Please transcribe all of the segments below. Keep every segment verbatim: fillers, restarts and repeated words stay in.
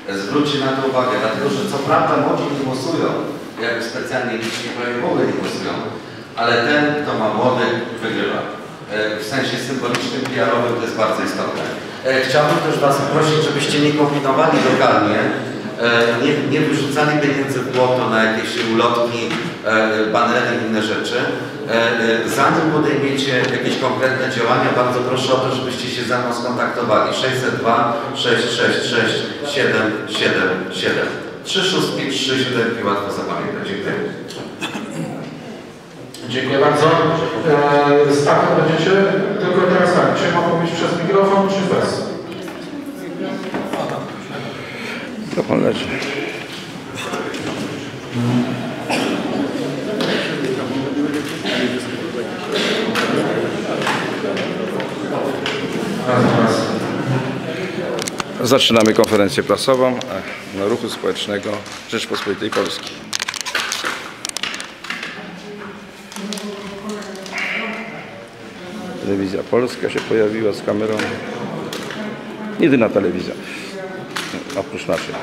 Zwróćcie na to uwagę, dlatego że co prawda młodzi nie głosują, jakby specjalnie licznie prawie w ogóle nie głosują, ale ten, kto ma młody, wygrywa. W sensie symbolicznym, P R-owym to jest bardzo istotne. Chciałbym też Was prosić, żebyście nie kombinowali lokalnie, nie, nie wyrzucali pieniędzy w błoto na jakieś ulotki, banery i inne rzeczy. Zanim podejmiecie jakieś konkretne działania, bardzo proszę o to, żebyście się ze mną skontaktowali. sześćset dwa, sześć sześć sześć, siedem siedem siedem. Trzy szóstki, trzy siódemki, łatwo zapamiętać. Dziękuję. Dziękuję bardzo. Eee, z taką będziecie, tylko teraz tak, czy mam mówić przez mikrofon, czy bez? Mikrofon leży. Zaczynamy konferencję prasową na Ruchu Społecznego Rzeczypospolitej Polskiej. Telewizja Polska się pojawiła z kamerą. Jedyna telewizja, oprócz naszej.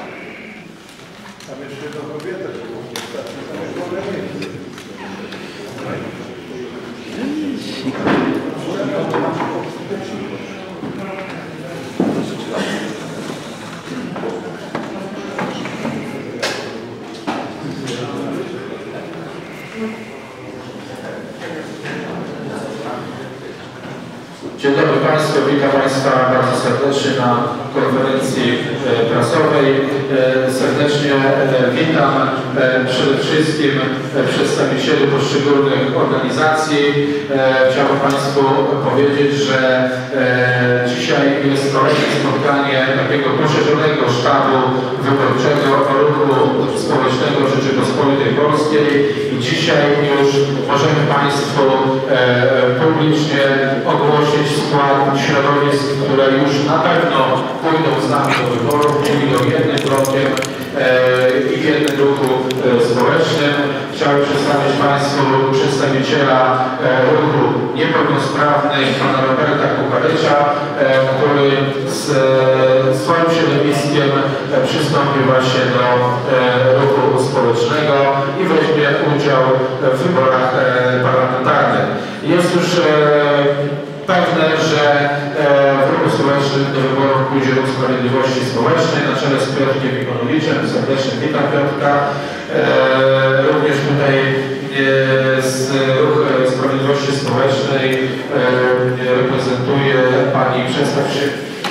Dzień dobry Państwu, witam Państwa bardzo serdecznie na konferencji prasowej. Serdecznie witam przede wszystkim przedstawicieli poszczególnych organizacji. Chciałbym Państwu powiedzieć, że dzisiaj jest kolejne spotkanie takiego poszerzonego sztabu wyborczego Ruchu Społecznego Rzeczypospolitej Polskiej i dzisiaj już możemy Państwu publicznie ogłosić skład środowisk, które już na pewno pójdą z nami do wyborów, czyli do jednym blokiem e, i w jednym ruchu e, społecznym. Chciałbym przedstawić Państwu przedstawiciela e, ruchu niepełnosprawnych, pana Roberta Kukarycza, e, który z e, swoim środowiskiem e, przystąpił właśnie do e, ruchu społecznego i weźmie udział w wyborach e, parlamentarnych. Jest już e, pewne, że w ruchu społecznym do wyborów pójdzie Ruch Sprawiedliwości Społecznej na czele z Piotrkiem Mikonowiczem. Serdecznie witam Piotrka. Również tutaj z Ruchu Sprawiedliwości Społecznej reprezentuje pani, przedstaw się.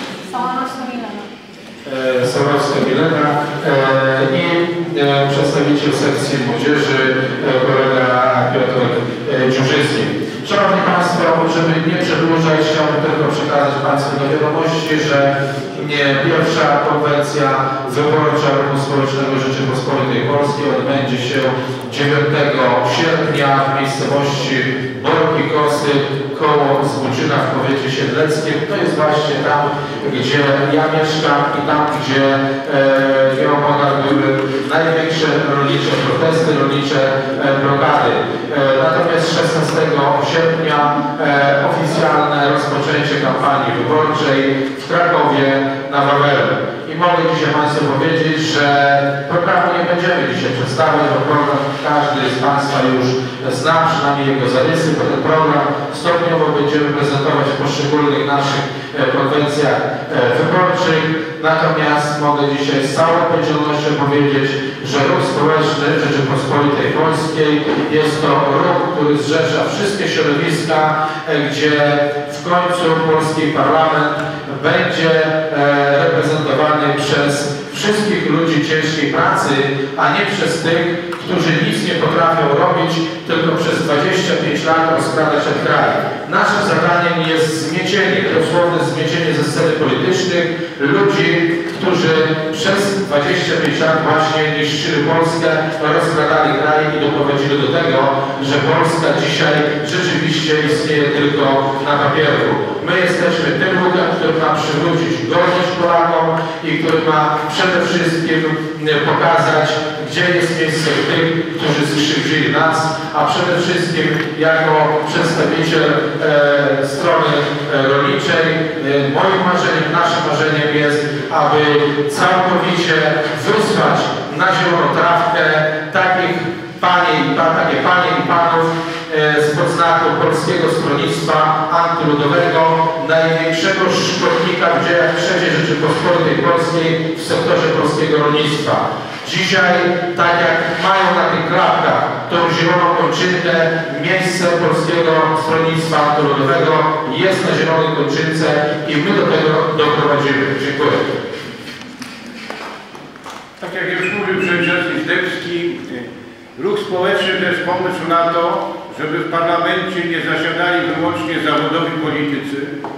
Sołowska Milena i przedstawiciel sekcji młodzieży kolega Piotr Dziurzycki. Szanowni Państwo, żeby nie przedłużać, chciałbym tylko przekazać Państwu do wiadomości, że nie pierwsza konwencja wyborcza Ruchu Społecznego Rzeczypospolitej Polskiej odbędzie się dziewiątego sierpnia w miejscowości Borki Kosy koło Zbuczyna w powiecie siedleckim. To jest właśnie tam, gdzie ja mieszkam i tam, gdzie e, były największe rolnicze protesty, rolnicze e, blokady. E, natomiast szesnastego sierpnia e, oficjalne rozpoczęcie kampanii wyborczej w Krakowie na Wawelu. I mogę dzisiaj Państwu powiedzieć, że programu nie będziemy dzisiaj przedstawiać, bo program każdy z Państwa już zna, przynajmniej jego zarysy, bo ten program stopniowo będziemy prezentować w poszczególnych naszych konwencjach wyborczych. Natomiast mogę dzisiaj z całą odpowiedzialnością powiedzieć, że Ruch Społeczny Rzeczypospolitej Polskiej jest to ruch, który zrzesza wszystkie środowiska, gdzie w końcu polski parlament będzie reprezentowany przez wszystkich ludzi ciężkiej pracy, a nie przez tych, którzy nic nie potrafią robić, tylko przez dwadzieścia pięć lat rozkradać ten kraj. Naszym zadaniem jest zmiecienie, dosłowne zmiecienie ze sceny politycznych ludzi, którzy przez dwadzieścia pięć lat właśnie niszczyli Polskę, rozkradali kraj i doprowadzili do tego, że Polska dzisiaj rzeczywiście istnieje tylko na papierku. My jesteśmy tym ruchem, który ma przywrócić godność Polakom i i który ma przede wszystkim pokazać, gdzie jest miejsce tych, którzy skrzywdzili nas, a przede wszystkim jako przedstawiciel e, strony rolniczej e, moim marzeniem, naszym marzeniem jest, aby całkowicie wysłać na zieloną trawkę takich panie i pa, takie panie i panów e, z podznaku Polskiego Stronnictwa Antyludowego, największego szkodnika w dziejach trzeciej Rzeczypospolitej Polskiej w sektorze polskiego rolnictwa. Dzisiaj, tak jak mają na tych klapkach tą zieloną kończynkę, miejsce Polskiego Stronnictwa Antyludowego jest na zielonej kończynce i my do tego doprowadzimy. Dziękuję. Tak jak już mówił przewodniczący Zdebski, ruch społeczny to jest pomysł na to, żeby w parlamencie nie zasiadali wyłącznie zawodowi politycy,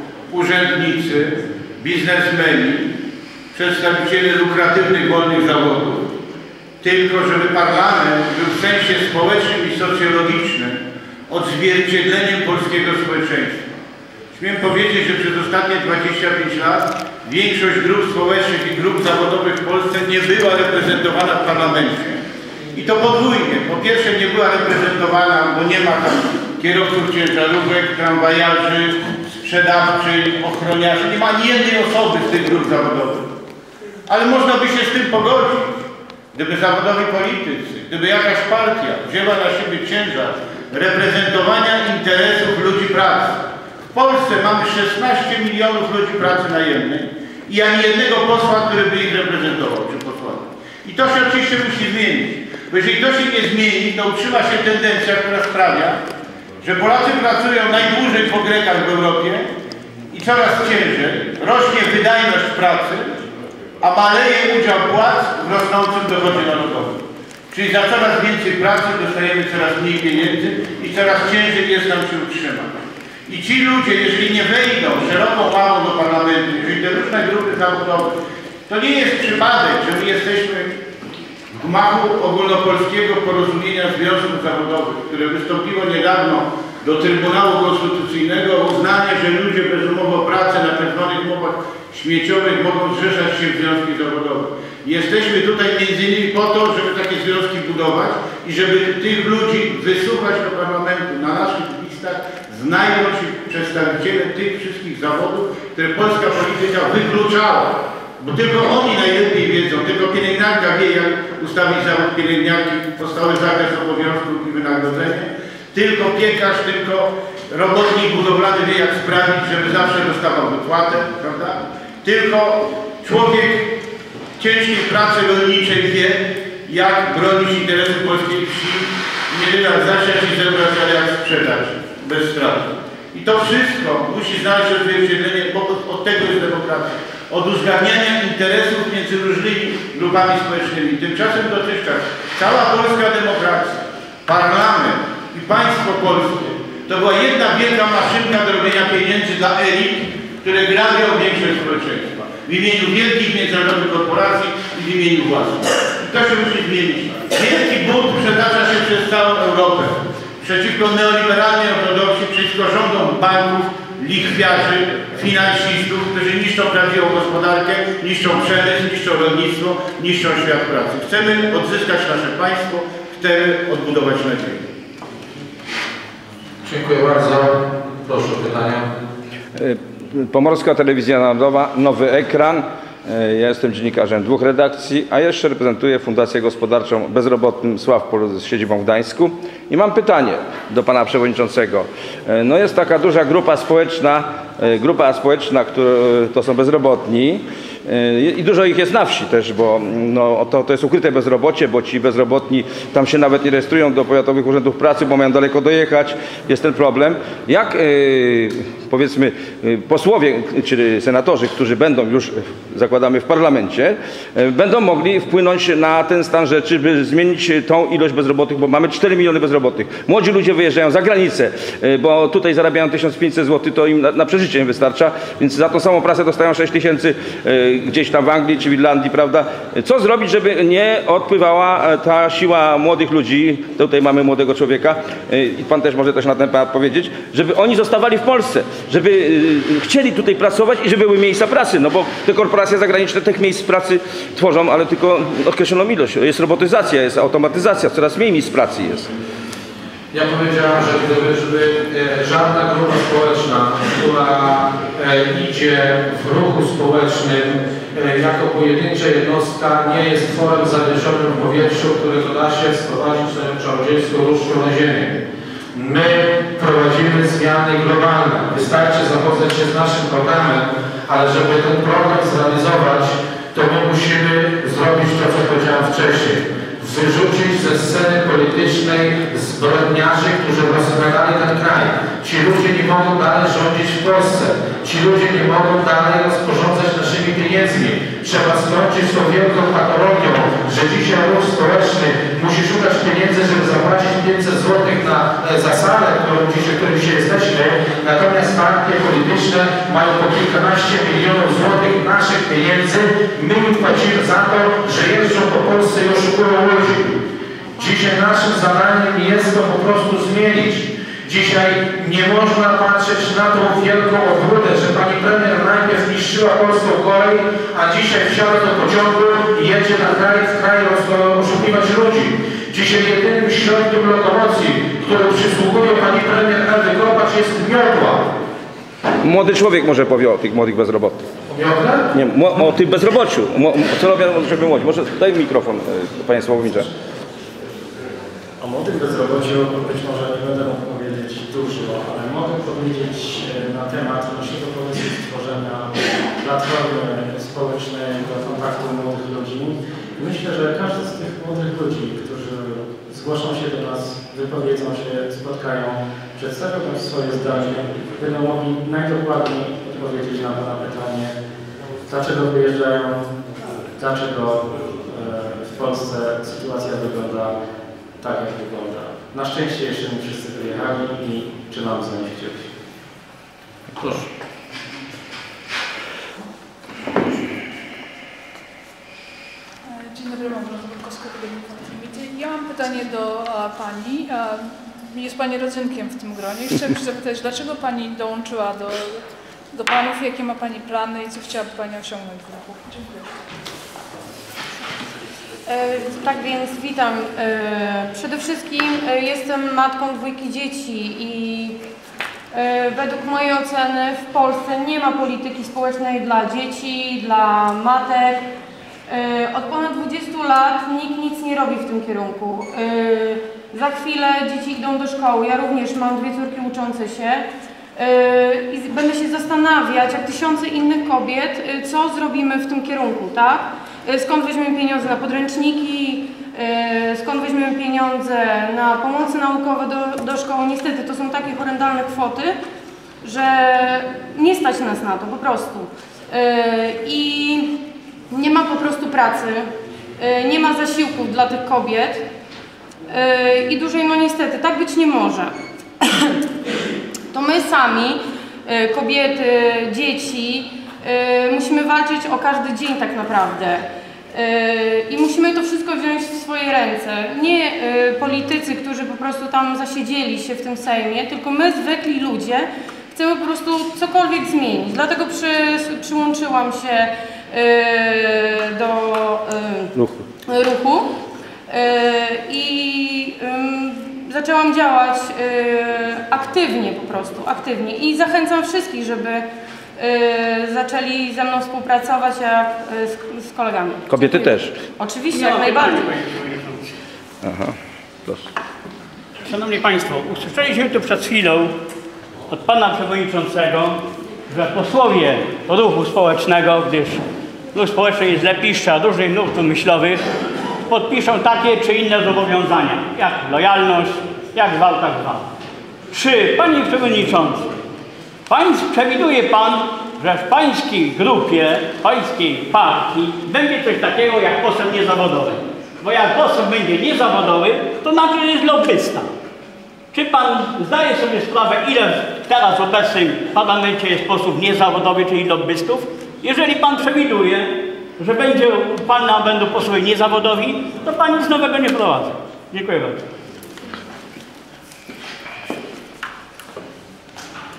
urzędnicy, biznesmeni, przedstawiciele lukratywnych wolnych zawodów, tylko żeby parlament był w sensie społecznym i socjologicznym odzwierciedleniem polskiego społeczeństwa. Śmiem powiedzieć, że przez ostatnie dwadzieścia pięć lat większość grup społecznych i grup zawodowych w Polsce nie była reprezentowana w parlamencie. I to podwójnie. Po pierwsze nie była reprezentowana, bo nie ma tam kierowców ciężarówek, tramwajarzy, sprzedawczy, ochroniarzy. Nie ma ani jednej osoby z tych grup zawodowych. Ale można by się z tym pogodzić, gdyby zawodowi politycy, gdyby jakaś partia wzięła na siebie ciężar reprezentowania interesów ludzi pracy. W Polsce mamy szesnaście milionów ludzi pracy najemnej i ani jednego posła, który by ich reprezentował, czy posłanki. I to się oczywiście musi zmienić. Bo jeżeli to się nie zmieni, to utrzyma się tendencja, która sprawia, że Polacy pracują najdłużej po Grekach w Europie i coraz ciężej, rośnie wydajność pracy, a maleje udział płac w rosnącym dochodzie narodowym. Czyli za coraz więcej pracy dostajemy coraz mniej pieniędzy i coraz ciężej jest nam się utrzymać. I ci ludzie, jeżeli nie wejdą szeroką łamą do parlamentu, jeżeli te różne grupy zawodowe, to nie jest przypadek, że my jesteśmy w gmachu ogólnopolskiego porozumienia związków zawodowych, które wystąpiło niedawno do Trybunału Konstytucyjnego o uznanie, że ludzie bez umowy o pracę na tzw. umowach śmieciowych mogą zrzeszać się w związki zawodowe. Jesteśmy tutaj między innymi po to, żeby takie związki budować i żeby tych ludzi wysłuchać do parlamentu. Na naszych listach znajdą się przedstawiciele tych wszystkich zawodów, które polska polityka wykluczała. Bo tylko oni najlepiej wiedzą, tylko pielęgniarka wie, jak ustawić zawód pielęgniarki, podstawowy zakres obowiązków i wynagrodzenie. Tylko piekarz, tylko robotnik budowlany wie, jak sprawić, żeby zawsze dostawał wypłatę, prawda? Tylko człowiek ciężkiej pracy rolniczej wie, jak bronić interesów polskiej wsi, nie tyle jak zasiać i zebrać, ale jak sprzedać bez straty. I to wszystko musi znaleźć odzwierciedlenie, bo od tego jest demokracja. Od uzgadniania interesów między różnymi grupami społecznymi. Tymczasem dotychczas cała polska demokracja, parlament i państwo polskie to była jedna wielka maszynka do robienia pieniędzy dla elit, które grabią większość społeczeństwa. W imieniu wielkich międzynarodowych korporacji i w imieniu własnych. I to się musi zmienić. Wielki bunt przetacza się przez całą Europę. Przeciwko neoliberalnej ortodoksji, przeciwko rządom banków, lichwiarzy, finansistów, którzy niszczą prawdziwą gospodarkę, niszczą przemysł, niszczą rolnictwo, niszczą świat pracy. Chcemy odzyskać nasze państwo, chcemy odbudować nadzieję. Dziękuję bardzo. Proszę o pytania. Pomorska Telewizja Narodowa, Nowy Ekran. Ja jestem dziennikarzem dwóch redakcji, a jeszcze reprezentuję Fundację Gospodarczą Bezrobotnym Sławpol z siedzibą w Gdańsku. I mam pytanie do pana przewodniczącego. No jest taka duża grupa społeczna, grupa społeczna, która, to są bezrobotni. I dużo ich jest na wsi też, bo no, to, to jest ukryte bezrobocie, bo ci bezrobotni tam się nawet nie rejestrują do powiatowych urzędów pracy, bo mają daleko dojechać. Jest ten problem. Jak yy, powiedzmy yy, posłowie czy senatorzy, którzy będą już, zakładamy, w parlamencie, yy, będą mogli wpłynąć na ten stan rzeczy, by zmienić tą ilość bezrobotnych, bo mamy cztery miliony bezrobotnych. Młodzi ludzie wyjeżdżają za granicę, yy, bo tutaj zarabiają tysiąc pięćset złotych, to im na, na przeżycie nie wystarcza, więc za tą samą pracę dostają sześć tysięcy yy, gdzieś tam w Anglii czy w Irlandii, prawda? Co zrobić, żeby nie odpływała ta siła młodych ludzi, tutaj mamy młodego człowieka i pan też może coś na ten temat powiedzieć, żeby oni zostawali w Polsce, żeby y, chcieli tutaj pracować i żeby były miejsca pracy, no bo te korporacje zagraniczne tych miejsc pracy tworzą, ale tylko określoną ilość. Jest robotyzacja, jest automatyzacja, coraz mniej miejsc pracy jest. Ja powiedziałam, że gdyby żeby e, żadna grupa społeczna, która e, idzie w ruchu społecznym e, jako pojedyncza jednostka, nie jest tworem zawieszonym w powietrzu, którego da się sprowadzić na czarodziejską różdżką na ziemię. My prowadzimy zmiany globalne. Wystarczy zapoznać się z naszym programem, ale żeby ten program zrealizować, to my musimy zrobić to, co powiedziałem wcześniej. Wyrzucić ze sceny politycznej zbrodniarzy, którzy rozkradali ten kraj. Ci ludzie nie mogą dalej rządzić w Polsce. Ci ludzie nie mogą dalej rozporządzać naszymi pieniędzmi. Trzeba skończyć z tą wielką patologią, że dzisiaj ruch społeczny musi szukać pieniędzy, żeby zapłacić pięćset złotych na za salę, którą dzisiaj, którym dzisiaj jesteśmy. Natomiast partie polityczne mają po kilkanaście milionów złotych naszych pieniędzy. My im płacimy za to, że jeżdżą po Polsce i oszukują ludzi. Dzisiaj naszym zadaniem jest to po prostu zmienić. Dzisiaj nie można patrzeć na tą wielką obłudę, że pani premier najpierw niszczyła polską kolej, a dzisiaj wsiada do pociągu i jedzie na kraj, w kraj oszukiwać ludzi. Dzisiaj jedynym środkiem lokomocji, który przysługuje pani premier Ewy Kopacz, jest miotła. Młody człowiek może powie o tych młodych bezrobotnych. Miotła? Nie, o, o tym bezrobociu. Co robią, żeby młodzi? Może daj mikrofon, panie Sławomirze. O młodym bezrobociu być może nie będę mógł powiedzieć dużo, ale mogę powiedzieć na temat naszego pomysłu stworzenia platformy społecznej do kontaktu młodych ludzi. Myślę, że każdy z tych młodych ludzi, którzy zgłoszą się do nas, wypowiedzą się, spotkają, przedstawią nam swoje zdanie, będą mogli najdokładniej odpowiedzieć na to pytanie, dlaczego wyjeżdżają, dlaczego w Polsce sytuacja wygląda tak, jak wygląda. Na szczęście jeszcze nie wszyscy wyjechali i trzymamy za nich kciuki. Proszę. Dzień dobry, Małgorzata Burkowska, ja mam pytanie do a, Pani. A, jest Pani rodzynkiem w tym gronie i chciałabym się zapytać, dlaczego Pani dołączyła do, do Panów, jakie ma Pani plany i co chciałaby Pani osiągnąć w ruchu? Dziękuję. Tak więc witam. Przede wszystkim jestem matką dwójki dzieci i według mojej oceny w Polsce nie ma polityki społecznej dla dzieci, dla matek. Od ponad dwudziestu lat nikt nic nie robi w tym kierunku. Za chwilę dzieci idą do szkoły, ja również mam dwie córki uczące się i będę się zastanawiać, jak tysiące innych kobiet, co zrobimy w tym kierunku, tak? Skąd weźmiemy pieniądze na podręczniki, skąd weźmiemy pieniądze na pomocy naukowe do, do szkoły. Niestety to są takie horrendalne kwoty, że nie stać nas na to po prostu. I nie ma po prostu pracy, nie ma zasiłków dla tych kobiet i dłużej, no niestety, tak być nie może. To my sami, kobiety, dzieci, musimy walczyć o każdy dzień tak naprawdę i musimy to wszystko wziąć w swoje ręce. Nie politycy, którzy po prostu tam zasiedzieli się w tym Sejmie, tylko my, zwykli ludzie, chcemy po prostu cokolwiek zmienić. Dlatego przy, przyłączyłam się do ruchu, ruchu i zaczęłam działać aktywnie po prostu, aktywnie i zachęcam wszystkich, żeby zaczęli ze mną współpracować, jak z, z kolegami. Kobiety też? Oczywiście, jak najbardziej. Aha, proszę. Szanowni Państwo, usłyszeliśmy tu przed chwilą od Pana Przewodniczącego, że posłowie ruchu społecznego, gdyż ruch społeczny jest lepiszcza różnych nurtów myślowych, podpiszą takie czy inne zobowiązania, jak lojalność, jak zwał, tak zwał. Czy, Panie Przewodniczący, Pański, przewiduje Pan, że w Pańskiej grupie, Pańskiej partii będzie coś takiego jak poseł niezawodowy? Bo jak poseł będzie niezawodowy, to znaczy, że jest lobbysta. Czy Pan zdaje sobie sprawę, ile teraz w obecnym parlamencie jest posłów niezawodowych, czyli lobbystów? Jeżeli Pan przewiduje, że będzie Pana będą posłowie niezawodowi, to Pan nic nowego nie wprowadza. Dziękuję bardzo.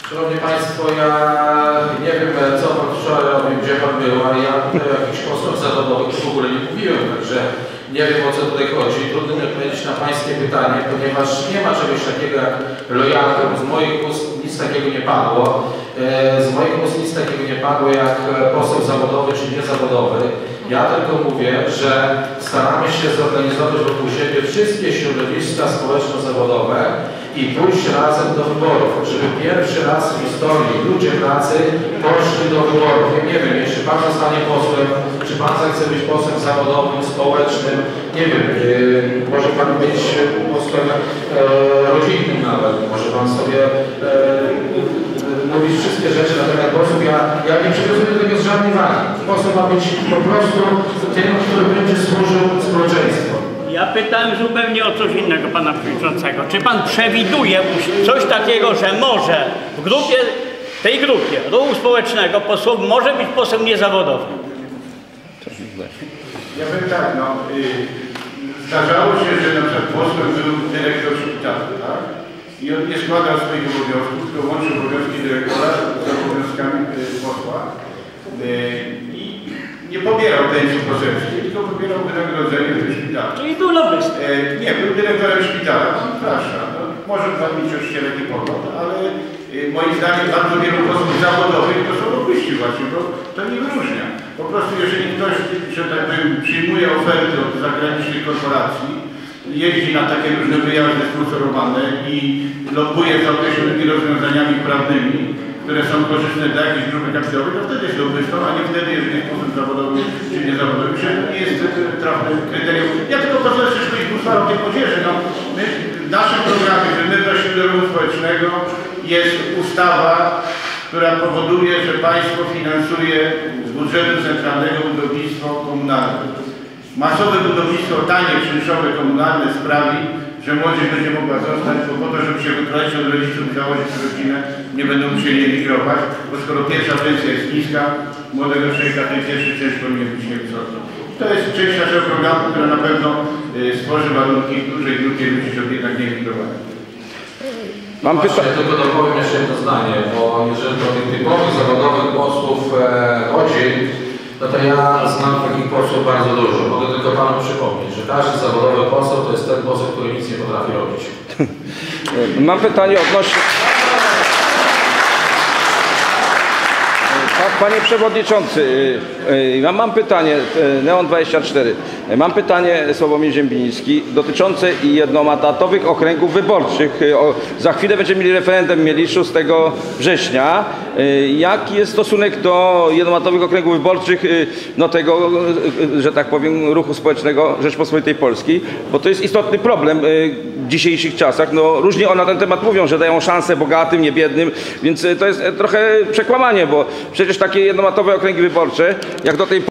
Szanowni Państwo, ja nie wiem, co Pan wczoraj robił, gdzie Pan był, ale ja tutaj o jakichś posłach zawodowych w ogóle nie mówiłem, także nie wiem, o co tutaj chodzi. Trudno mi odpowiedzieć na Pańskie pytanie, ponieważ nie ma czegoś takiego jak lojalka, bo z moich ust nic takiego nie padło. Z moich ust nic takiego nie padło jak poseł zawodowy czy niezawodowy. Ja tylko mówię, że staramy się zorganizować wokół siebie wszystkie środowiska społeczno-zawodowe i pójść razem do wyborów, żeby pierwszy raz w historii ludzie pracy poszli do wyborów. Ja nie wiem, jeśli Pan zostanie posłem, czy Pan zechce być posłem zawodowym, społecznym, nie wiem, yy, może Pan być posłem yy, rodzinnym nawet, może Pan sobie yy, mówić wszystkie rzeczy na temat posłów. Ja, ja nie przywiązuję do tego z żadnej wagi. Poseł ma być po prostu tym, który będzie służył społeczeństwu. Ja pytałem zupełnie o coś innego pana przewodniczącego. Czy pan przewiduje coś takiego, że może w grupie, tej grupie ruchu społecznego posłów może być poseł niezawodowy? Ja powiem tak, no, y, zdarzało się, że na przykład posłem był dyrektor szpitala, tak? I on nie składał swoich obowiązków, tylko łączył obowiązki dyrektora z obowiązkami y, posła. Y, I nie pobierał pensji poselskiej, tylko pobierał wynagrodzenie ze szpitala. Czyli był lobbystą. E, nie, był dyrektorem szpitala, przepraszam. No, może pan mieć oczywiście taki pogląd, ale e, moim zdaniem bardzo wielu posłów zawodowych to są lobbyści właśnie, bo to nie wyróżnia. Po prostu jeżeli ktoś, że tak powiem, przyjmuje oferty od zagranicznych korporacji, jeździ na takie różne wyjazdy sponsorowane i lobbuje za określonymi rozwiązaniami prawnymi, które są korzystne dla jakiejś grupy kapitałowej, to wtedy jest lobbystą, a nie wtedy, jeżeli jest sposób zawodowy czy niezawodowy. To nie jest trafne kryterium. Ja tylko pozwolę się powiedzieć uchwałą tej młodzieży. No, my, w naszym programie, że my weszli do ruchu społecznego, jest ustawa, która powoduje, że państwo finansuje z budżetu centralnego budownictwo komunalne. Masowe budownictwo, tanie, czynszowe, komunalne sprawi, że młodzież będzie mogła zostać, bo po to, żeby się wyprowadzić od rodziców i założyć rodzinę, nie będą musieli emigrować, bo skoro pierwsza pensja jest niska, młodego człowieka ten pierwszy część powinien być niewysoki. To jest część naszego programu, która na pewno y, stworzy warunki w dużej grupie ludzi, żeby jednak nie emigrowali. Mam pytanie. Tylko dopowiem jeszcze jedno zdanie, bo jeżeli do tych typowych zawodowych posłów e, chodzi, no to ja znam takich posłów bardzo dużo. Mogę tylko Panu przypomnieć, że każdy zawodowy poseł to jest ten poseł, który nic nie potrafi robić. Mam pytanie odnośnie... Panie Przewodniczący, ja mam pytanie, Neon dwadzieścia cztery. Mam pytanie, Sławomir Ziembiński, dotyczące jednomandatowych okręgów wyborczych. Za chwilę będziemy mieli referendum, mieli szóstego września. Jaki jest stosunek do jednomandatowych okręgów wyborczych, no tego, że tak powiem, ruchu społecznego Rzeczpospolitej Polskiej? Bo to jest istotny problem w dzisiejszych czasach. No, różnie na ten temat mówią, że dają szansę bogatym, nie biednym, więc to jest trochę przekłamanie, bo przecież takie jednomandatowe okręgi wyborcze, jak do tej